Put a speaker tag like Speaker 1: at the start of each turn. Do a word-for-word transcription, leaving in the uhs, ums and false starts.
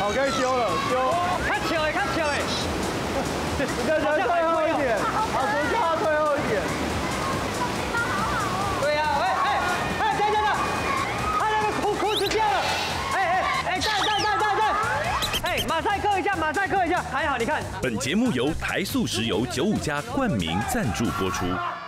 Speaker 1: 好，可以丢了，丢。
Speaker 2: 看球哎，看球哎。
Speaker 1: 你再再退后一点，好，左脚退后一点。
Speaker 2: 对呀，喂，哎，哎，等等等，他那个裤裤子掉了。哎哎哎，带带带带带。哎，马赛克一下，马赛克一下，还好，你看。
Speaker 3: 本节目由台塑石油九五加冠名赞助播出。